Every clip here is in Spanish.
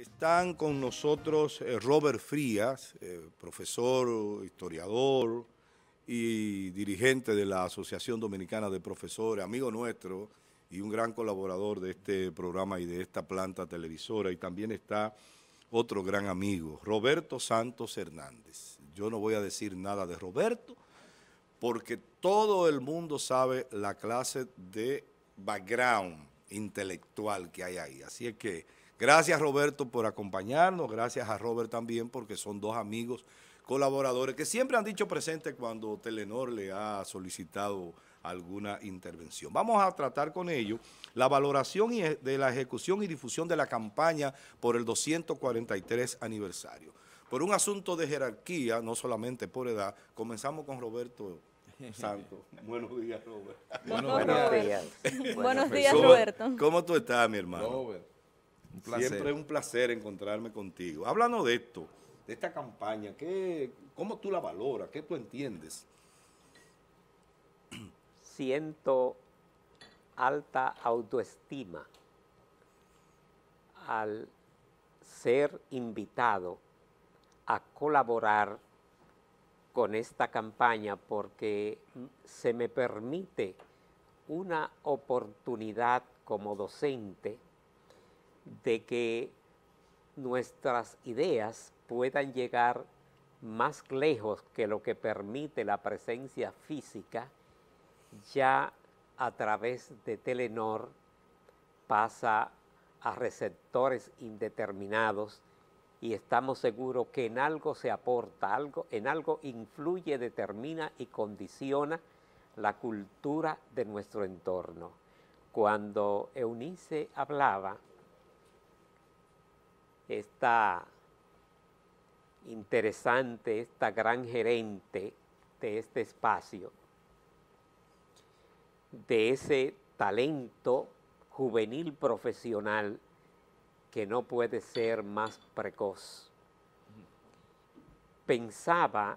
Están con nosotros Robert Frías, profesor, historiador y dirigente de la Asociación Dominicana de Profesores, amigo nuestro y un gran colaborador de este programa y de esta planta televisora. Y también está otro gran amigo, Roberto Santos Hernández. Yo no voy a decir nada de Roberto porque todo el mundo sabe la clase de background intelectual que hay ahí. Así es que gracias, Roberto, por acompañarnos. Gracias a Robert también porque son dos amigos colaboradores que siempre han dicho presente cuando Telenor le ha solicitado alguna intervención. Vamos a tratar con ellos la valoración de la ejecución y difusión de la campaña por el 243 aniversario. Por un asunto de jerarquía, no solamente por edad, comenzamos con Roberto Santos. Buenos días, Robert. Buenos días. Buenos días, Roberto. ¿Cómo tú estás, mi hermano? Robert, un placer. Siempre es un placer encontrarme contigo. Háblanos de esto, de esta campaña. ¿Cómo tú la valoras? ¿Qué tú entiendes? Siento alta autoestima al ser invitado a colaborar con esta campaña porque se me permite una oportunidad como docente de que nuestras ideas puedan llegar más lejos que lo que permite la presencia física. Ya a través de Telenor pasa a receptores indeterminados y estamos seguros que en algo se aporta, en algo influye, determina y condiciona la cultura de nuestro entorno. Cuando Eunice hablaba, esta interesante, esta gran gerente de este espacio, de ese talento juvenil profesional que no puede ser más precoz. Pensaba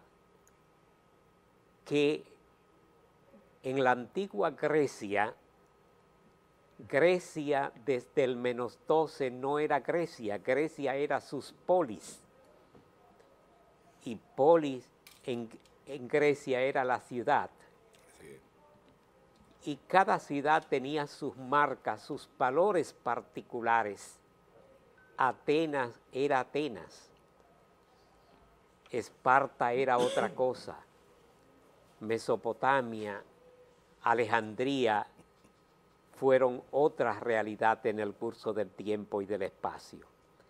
que en la antigua Grecia, Grecia desde el -12 no era Grecia, Grecia era sus polis. Y polis en Grecia era la ciudad. Y cada ciudad tenía sus marcas, sus valores particulares. Atenas era Atenas, Esparta era otra cosa, Mesopotamia, Alejandría fueron otras realidades en el curso del tiempo y del espacio.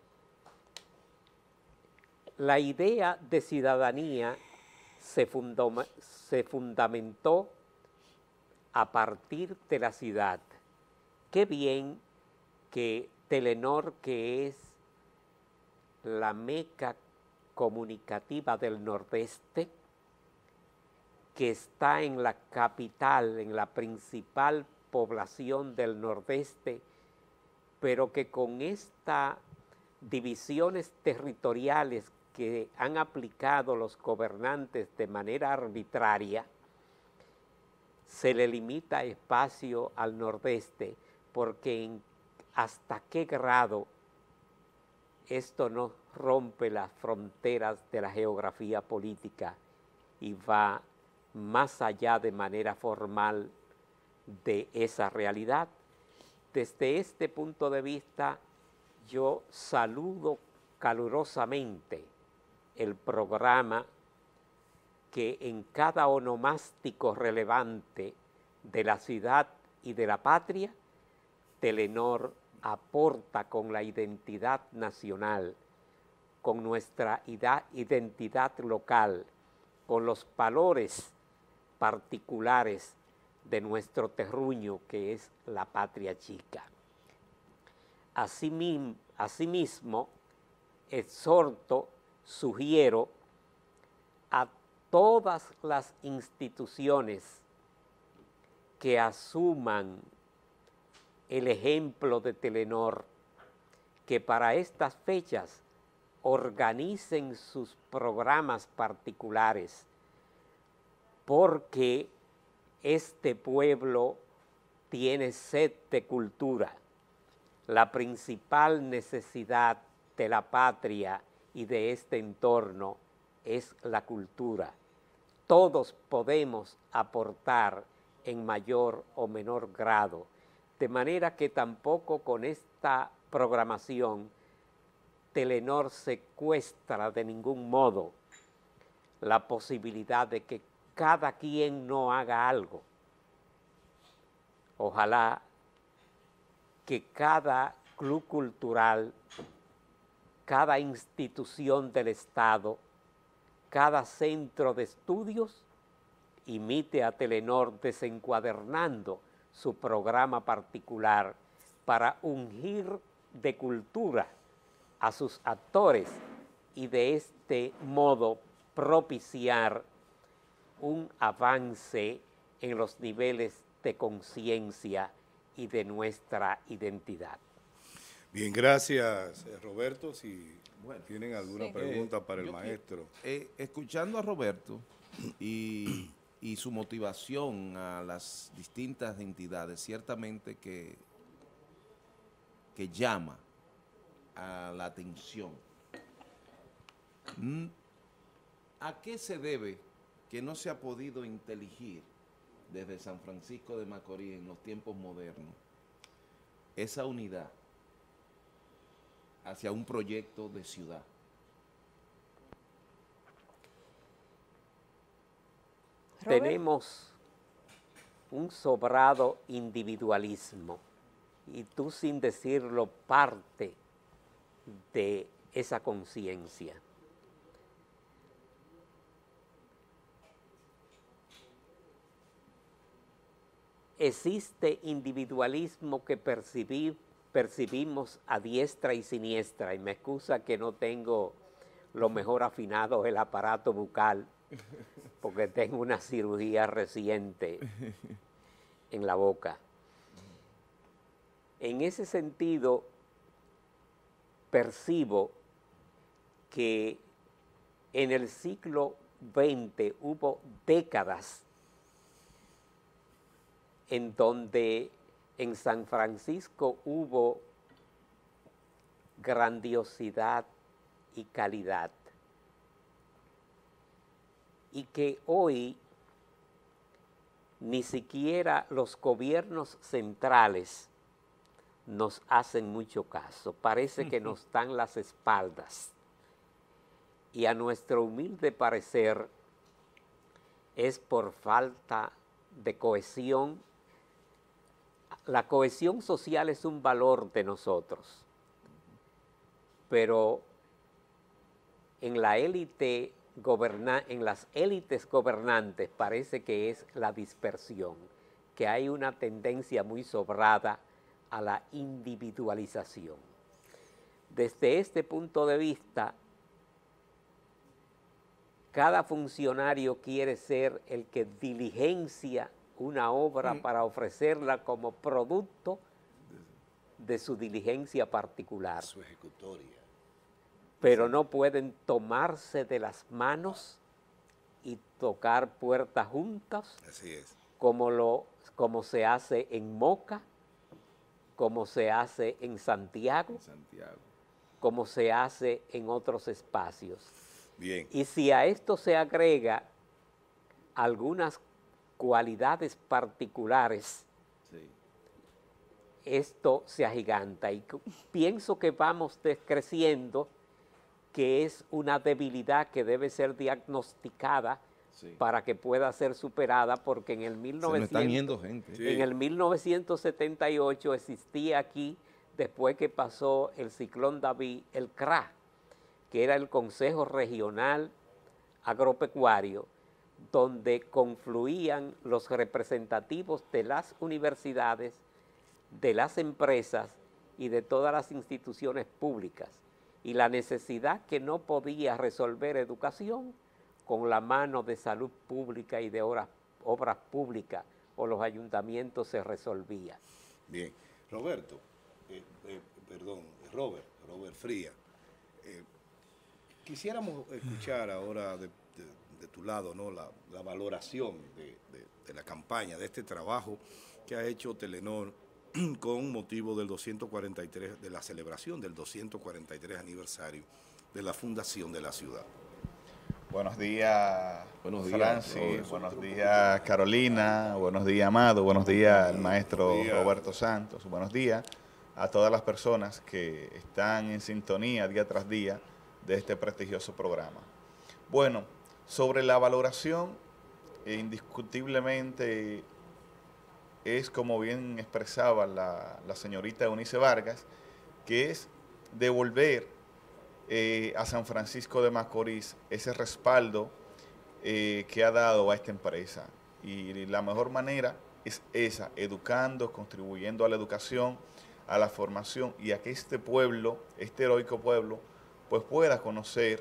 La idea de ciudadanía se fundamentó a partir de la ciudad. Qué bien que Telenor, que es la meca comunicativa del Nordeste, que está en la capital, en la principal población del Nordeste, pero que con estas divisiones territoriales que han aplicado los gobernantes de manera arbitraria, se le limita espacio al Nordeste, porque hasta qué grado esto no rompe las fronteras de la geografía política y va más allá de manera formal de esa realidad. Desde este punto de vista, yo saludo calurosamente el programa que en cada onomástico relevante de la ciudad y de la patria, Telenor aporta con la identidad nacional, con nuestra identidad local, con los valores particulares de nuestro terruño, que es la patria chica. Asimismo, exhorto, sugiero a todas las instituciones que asuman el ejemplo de Telenor, que para estas fechas organicen sus programas particulares, porque este pueblo tiene sed de cultura. La principal necesidad de la patria y de este entorno es la cultura. Todos podemos aportar en mayor o menor grado, de manera que tampoco con esta programación Telenor secuestra de ningún modo la posibilidad de que cada quien no haga algo. Ojalá que cada club cultural, cada institución del Estado, cada centro de estudios imite a Telenor desencuadernando su programa particular para ungir de cultura a sus actores y de este modo propiciar un avance en los niveles de conciencia y de nuestra identidad. Bien, gracias, Roberto. Si tienen alguna Sí. pregunta para el maestro. Escuchando a Roberto y su motivación a las distintas entidades, ciertamente que llama a la atención. ¿A qué se debe que no se ha podido inteligir desde San Francisco de Macorís en los tiempos modernos esa unidad hacia un proyecto de ciudad? Robert. Tenemos un sobrado individualismo y tú sin decirlo parte de esa conciencia. Existe individualismo que percibimos a diestra y siniestra, y me excusa que no tengo lo mejor afinado el aparato bucal, porque tengo una cirugía reciente en la boca. En ese sentido, percibo que en el siglo XX hubo décadas en donde en San Francisco hubo grandiosidad y calidad, y que hoy ni siquiera los gobiernos centrales nos hacen mucho caso. Parece que nos dan las espaldas. Y a nuestro humilde parecer es por falta de cohesión. La cohesión social es un valor de nosotros, pero en la élite en las élites gobernantes parece que es la dispersión, que hay una tendencia muy sobrada a la individualización. Desde este punto de vista, cada funcionario quiere ser el que diligencia una obra para ofrecerla como producto de su diligencia particular. Su ejecutoria. Pero no pueden tomarse de las manos y tocar puertas juntas. Así es. Como se hace en Moca, como se hace en Santiago, como se hace en otros espacios. Bien. Y si a esto se agrega algunas cualidades particulares, Sí. esto se agiganta. Y pienso que vamos creciendo, que es una debilidad que debe ser diagnosticada Sí. para que pueda ser superada, porque en el Se me están 1900, yendo gente. Sí. en el 1978 existía aquí, después que pasó el ciclón David, el CRA, que era el Consejo Regional Agropecuario, donde confluían los representativos de las universidades, de las empresas y de todas las instituciones públicas, y la necesidad que no podía resolver educación con la mano de salud pública y de obras públicas o los ayuntamientos se resolvía. Bien. Roberto, Robert Fría, quisiéramos escuchar ahora de tu lado, ¿no?, la valoración de la campaña, de este trabajo que ha hecho Telenor con motivo del 243, de la celebración del 243 aniversario de la fundación de la ciudad. Buenos días, Francis, Robert. buenos días, Carolina, buenos días, Amado, buenos días, el maestro Roberto Santos, buenos días a todas las personas que están en sintonía día tras día de este prestigioso programa. Bueno, sobre la valoración, indiscutiblemente es, como bien expresaba la señorita Eunice Vargas, que es devolver a San Francisco de Macorís ese respaldo que ha dado a esta empresa. Y la mejor manera es esa, educando, contribuyendo a la educación, a la formación y a que este pueblo, este heroico pueblo, pues pueda conocer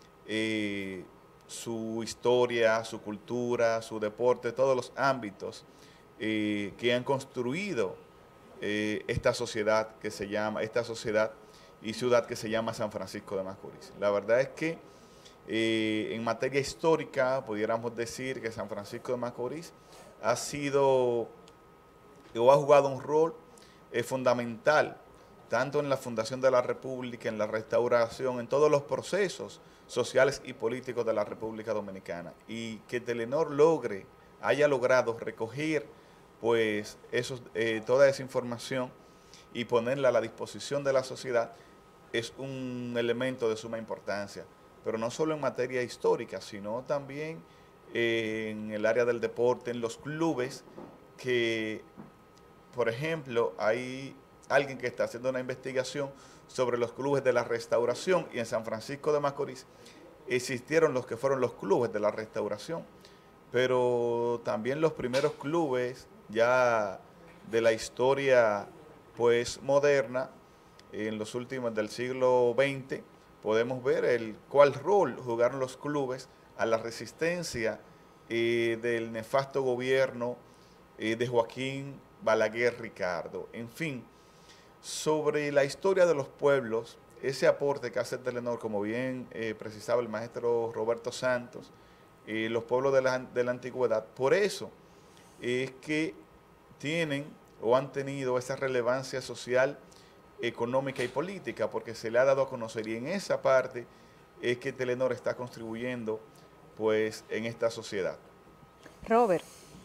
su historia, su cultura, su deporte, todos los ámbitos que han construido esta sociedad que se llama, esta sociedad y ciudad que se llama San Francisco de Macorís. La verdad es que en materia histórica pudiéramos decir que San Francisco de Macorís ha sido o ha jugado un rol fundamental tanto en la fundación de la República, en la restauración, en todos los procesos sociales y políticos de la República Dominicana. Y que Telenor haya logrado recoger pues toda esa información y ponerla a la disposición de la sociedad es un elemento de suma importancia, pero no solo en materia histórica, sino también en el área del deporte, en los clubes, que, por ejemplo, hay alguien que está haciendo una investigación sobre los clubes de la restauración, y en San Francisco de Macorís existieron los que fueron los clubes de la restauración, pero también los primeros clubes ya de la historia pues moderna, en los últimos del siglo XX, podemos ver cuál rol jugaron los clubes a la resistencia del nefasto gobierno de Joaquín Balaguer Ricardo. En fin, sobre la historia de los pueblos, ese aporte que hace Telenor, como bien precisaba el maestro Roberto Santos, los pueblos de la antigüedad, por eso es que tienen o han tenido esa relevancia social, económica y política, porque se le ha dado a conocer, y en esa parte es que Telenor está contribuyendo pues en esta sociedad. Robert,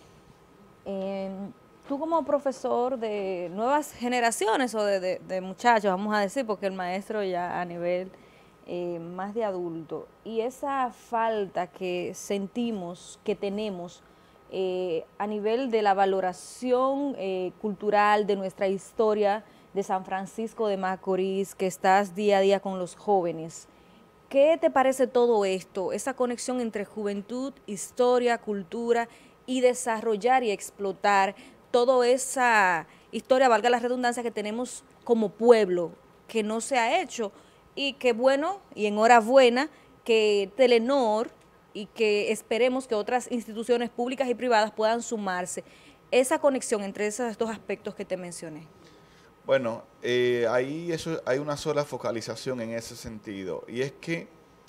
tú como profesor de nuevas generaciones o de muchachos, vamos a decir, porque el maestro ya a nivel más de adulto, y esa falta que sentimos que tenemos a nivel de la valoración cultural de nuestra historia de San Francisco de Macorís, que estás día a día con los jóvenes. ¿Qué te parece todo esto, esa conexión entre juventud, historia, cultura y desarrollar y explotar toda esa historia, valga la redundancia, que tenemos como pueblo, que no se ha hecho? Y que bueno, y enhorabuena, que Telenor y que esperemos que otras instituciones públicas y privadas puedan sumarse. Esa conexión entre esos dos aspectos que te mencioné. Bueno, hay una sola focalización en ese sentido, y es que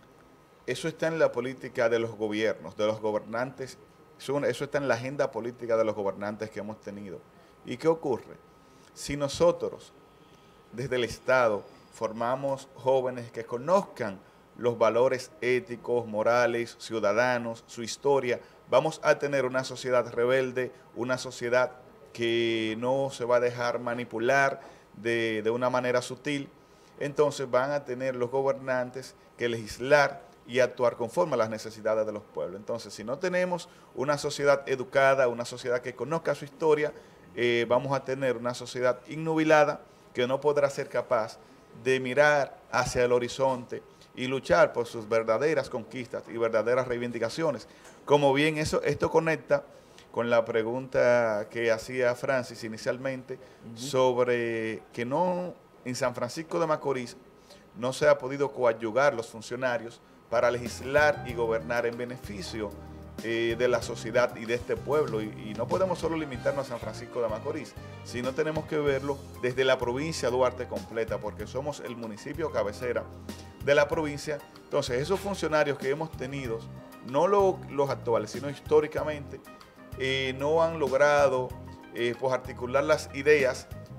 eso está en la política de los gobiernos, de los gobernantes, eso está en la agenda política de los gobernantes que hemos tenido. ¿Y qué ocurre? Si nosotros, desde el Estado, formamos jóvenes que conozcan los valores éticos, morales, ciudadanos, su historia, vamos a tener una sociedad rebelde, una sociedad que no se va a dejar manipular de una manera sutil. Entonces van a tener los gobernantes que legislar y actuar conforme a las necesidades de los pueblos. Entonces, si no tenemos una sociedad educada, una sociedad que conozca su historia, vamos a tener una sociedad innubilada que no podrá ser capaz de mirar hacia el horizonte y luchar por sus verdaderas conquistas y verdaderas reivindicaciones. Como bien esto conecta con la pregunta que hacía Francis inicialmente sobre que en San Francisco de Macorís no se ha podido coadyugar los funcionarios para legislar y gobernar en beneficio de la sociedad y de este pueblo. Y no podemos solo limitarnos a San Francisco de Macorís, sino tenemos que verlo desde la provincia de Duarte completa, porque somos el municipio cabecera de la provincia. Entonces, esos funcionarios que hemos tenido, no los actuales, sino históricamente, no han logrado pues articular las ideas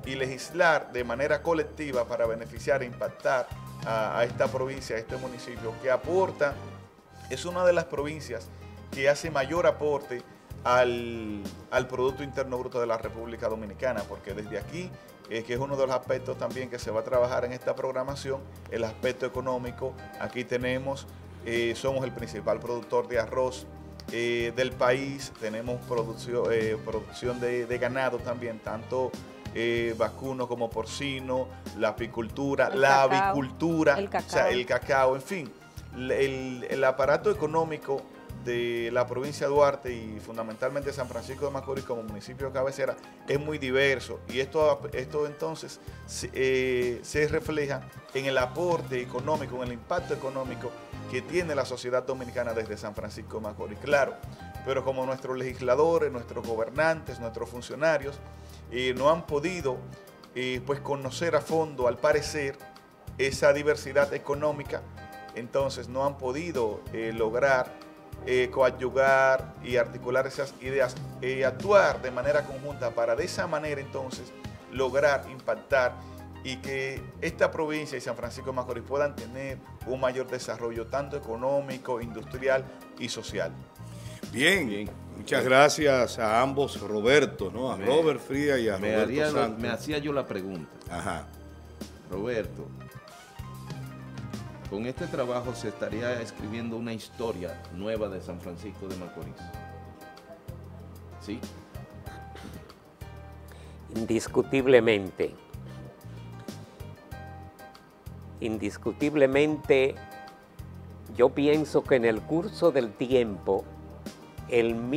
y legislar de manera colectiva para beneficiar e impactar a esta provincia, a este municipio, que aporta, es una de las provincias que hace mayor aporte al Producto Interno Bruto de la República Dominicana, porque desde aquí, que es uno de los aspectos también que se va a trabajar en esta programación, el aspecto económico. Aquí tenemos, somos el principal productor de arroz del país, tenemos producción de ganado también, tanto vacuno como porcino, la apicultura, la avicultura, o sea, el cacao, en fin, el aparato económico de la provincia de Duarte y fundamentalmente San Francisco de Macorís como municipio de cabecera es muy diverso, y esto entonces se refleja en el aporte económico, en el impacto económico que tiene la sociedad dominicana desde San Francisco de Macorís, claro, pero como nuestros legisladores, nuestros gobernantes, nuestros funcionarios no han podido pues conocer a fondo, al parecer, esa diversidad económica, entonces no han podido lograr coadyuvar y articular esas ideas, actuar de manera conjunta para de esa manera entonces lograr impactar y que esta provincia y San Francisco de Macorís puedan tener un mayor desarrollo tanto económico, industrial y social. Bien. Muchas gracias a ambos Roberto, ¿no? A Robert Frías y a Roberto Santos. Me hacía yo la pregunta. Ajá. Roberto, con este trabajo se estaría escribiendo una historia nueva de San Francisco de Macorís. ¿Sí? Indiscutiblemente. Indiscutiblemente, yo pienso que en el curso del tiempo, en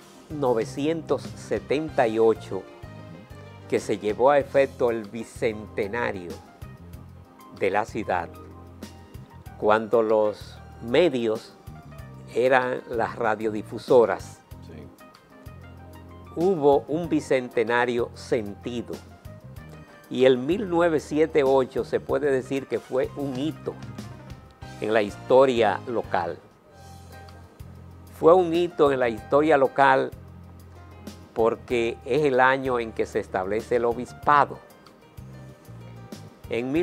1978, que se llevó a efecto el bicentenario de la ciudad, cuando los medios eran las radiodifusoras, Sí. hubo un bicentenario sentido. Y el 1978 se puede decir que fue un hito en la historia local. Fue un hito en la historia local porque es el año en que se establece el obispado. En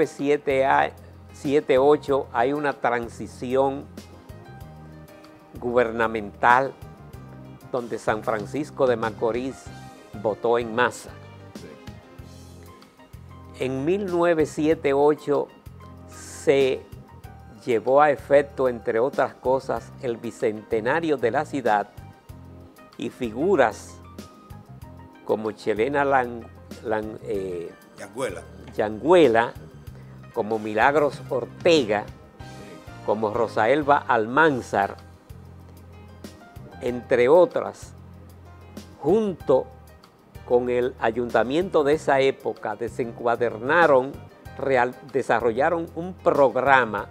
1978 hay una transición gubernamental donde San Francisco de Macorís votó en masa. En 1978 se llevó a efecto, entre otras cosas, el bicentenario de la ciudad y figuras como Chelena Yanguela, como Milagros Ortega, como Rosaelba Almanzar, entre otras, junto con el ayuntamiento de esa época, desarrollaron un programa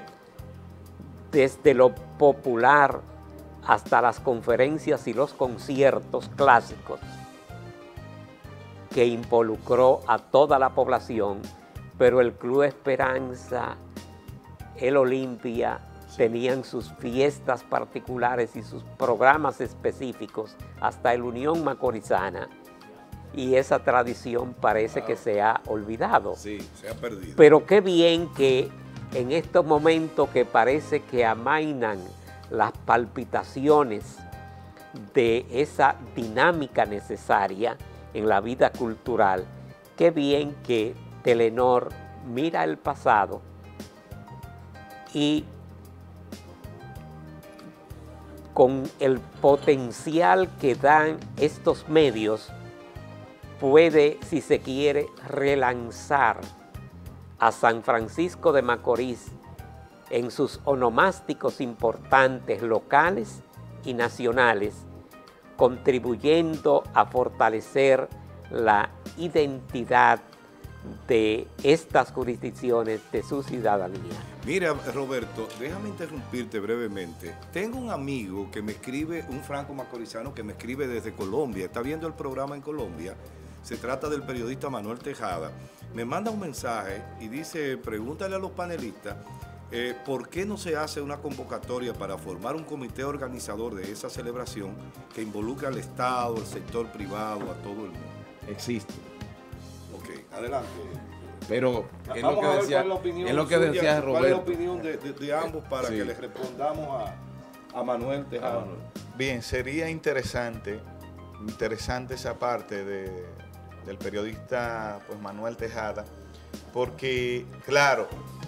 desde lo popular hasta las conferencias y los conciertos clásicos que involucró a toda la población, pero el Club Esperanza, el Olimpia, tenían sus fiestas particulares y sus programas específicos, hasta el Unión Macorizana, y esa tradición parece que se ha olvidado. Sí, se ha perdido. Pero qué bien que en estos momentos que parece que amainan las palpitaciones de esa dinámica necesaria en la vida cultural, qué bien que Telenor mira el pasado y con el potencial que dan estos medios puede, si se quiere, relanzar a San Francisco de Macorís en sus onomásticos importantes locales y nacionales, contribuyendo a fortalecer la identidad de estas jurisdicciones, de su ciudadanía. Mira, Roberto, déjame interrumpirte brevemente. Tengo un amigo que me escribe, un franco macorizano que me escribe desde Colombia, está viendo el programa en Colombia, se trata del periodista Manuel Tejada, me manda un mensaje y dice, pregúntale a los panelistas, ¿por qué no se hace una convocatoria para formar un comité organizador de esa celebración que involucre al Estado, al sector privado, a todo el mundo? Existe. Adelante. Pero es Vamos lo que a ver decía, cuál es la opinión es lo que suya, decía ¿cuál es la Roberto. opinión de ambos para Sí. que les respondamos a Manuel Tejada? Bien, sería interesante esa parte del periodista pues, Manuel Tejada, porque claro,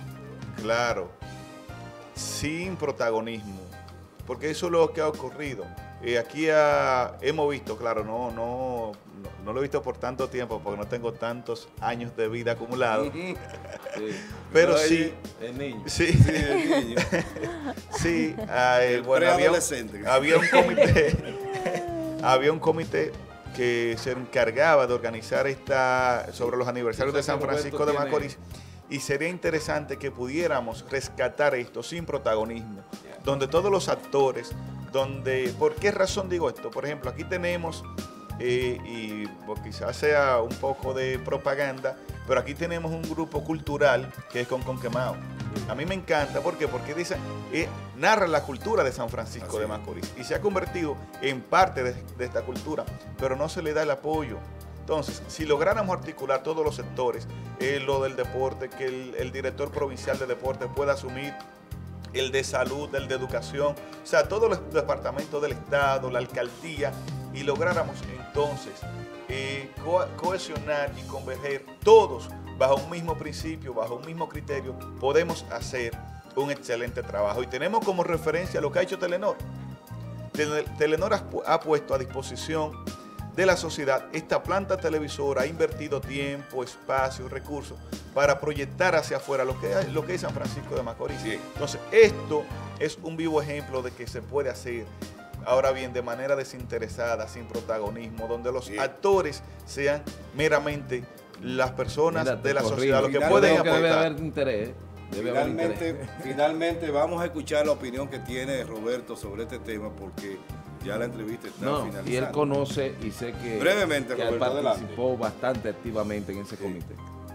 sin protagonismo, porque eso es lo que ha ocurrido. Aquí hemos visto, claro, no lo he visto por tanto tiempo, porque no tengo tantos años de vida acumulados, Sí. pero No, sí, El niño. sí, Sí, el niño. sí, bueno, preadolescente. había un comité que se encargaba de organizar sobre los aniversarios de San Francisco de Macorís, y sería interesante que pudiéramos rescatar esto sin protagonismo, donde todos los actores, ¿por qué razón digo esto? Por ejemplo, aquí tenemos, y pues, quizás sea un poco de propaganda, pero aquí tenemos un grupo cultural que es Conquemao. A mí me encanta, ¿por qué? Porque dice, narra la cultura de San Francisco de Macorís y se ha convertido en parte de esta cultura, pero no se le da el apoyo. Entonces, si lográramos articular todos los sectores, lo del deporte, que el director provincial de deporte pueda asumir el de salud, el de educación, o sea, todos los departamentos del Estado, la alcaldía, y lográramos entonces cohesionar y converger todos bajo un mismo principio, bajo un mismo criterio, podemos hacer un excelente trabajo. Y tenemos como referencia lo que ha hecho Telenor. Telenor ha puesto a disposición de la sociedad esta planta televisora, ha invertido tiempo, espacio, recursos para proyectar hacia afuera lo que es San Francisco de Macorís. Bien. Entonces, esto es un vivo ejemplo de que se puede hacer, ahora bien, de manera desinteresada, sin protagonismo, donde los actores sean meramente las personas Mira, de la corrijo. sociedad, lo que Finalmente, pueden Creo que debe aportar. haber interés. Debe haber interés. Finalmente vamos a escuchar la opinión que tiene Roberto sobre este tema, porque ya la entrevista está No, finalizando. y él conoce y sé que, Brevemente, que él Roberto, participó bastante activamente en ese comité.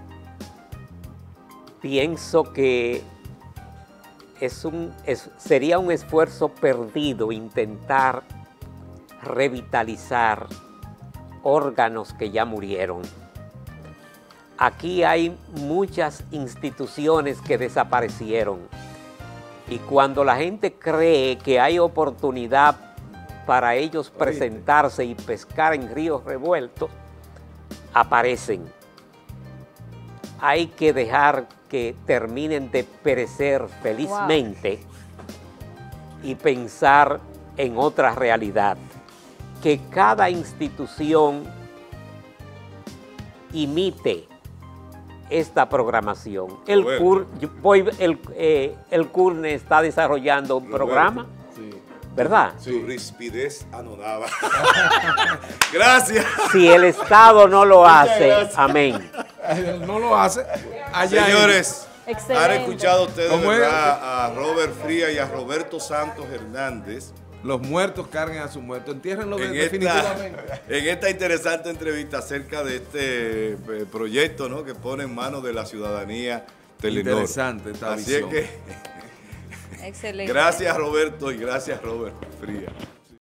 Pienso que sería un esfuerzo perdido intentar revitalizar órganos que ya murieron. Aquí hay muchas instituciones que desaparecieron, y cuando la gente cree que hay oportunidad para ellos presentarse y pescar en ríos revueltos, aparecen. Hay que dejar que terminen de perecer felizmente y pensar en otra realidad, que cada institución imite esta programación. El CURNE está desarrollando un programa, Sí. ¿verdad? Su rispidez anonada. Gracias. Si el Estado no lo hace, gracias. amén. No lo hace. Allá Señores, Excelente. han escuchado ustedes, ¿Cómo es? ¿verdad?, a Robert Frías y a Roberto Santos Hernández los muertos carguen a sus muertos. Entiérrenlo en definitivamente. esta interesante entrevista acerca de este proyecto, ¿no?, que pone en manos de la ciudadanía Telenor. Interesante esta Así visión. es que Excelente. gracias Roberto y gracias Robert Frías.